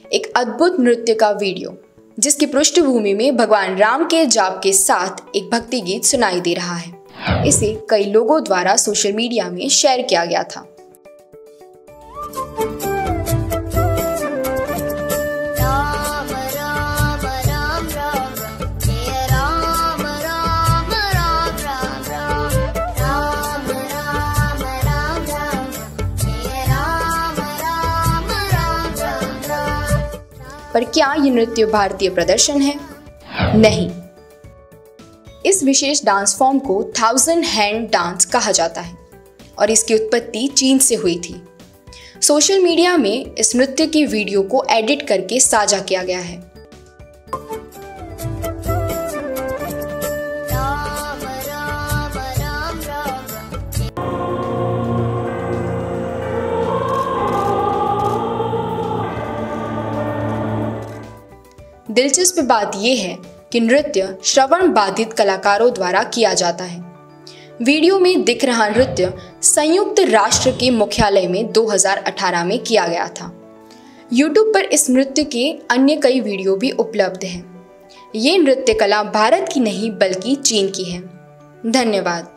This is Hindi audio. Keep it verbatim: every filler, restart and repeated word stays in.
एक अद्भुत नृत्य का वीडियो, जिसकी पृष्ठभूमि में भगवान राम के जाप के साथ एक भक्ति गीत सुनाई दे रहा है। इसे कई लोगों द्वारा सोशल मीडिया में शेयर किया गया था। पर क्या ये नृत्य भारतीय प्रदर्शन है? नहीं। इस विशेष डांस फॉर्म को थाउजेंड हैंड डांस कहा जाता है और इसकी उत्पत्ति चीन से हुई थी। सोशल मीडिया में इस नृत्य की वीडियो को एडिट करके साझा किया गया है। दिलचस्प बात यह है कि नृत्य श्रवण बाधित कलाकारों द्वारा किया जाता है। वीडियो में दिख रहा नृत्य संयुक्त राष्ट्र के मुख्यालय में दो हज़ार अठारह में किया गया था। यूट्यूब पर इस नृत्य के अन्य कई वीडियो भी उपलब्ध हैं। ये नृत्य कला भारत की नहीं बल्कि चीन की है। धन्यवाद।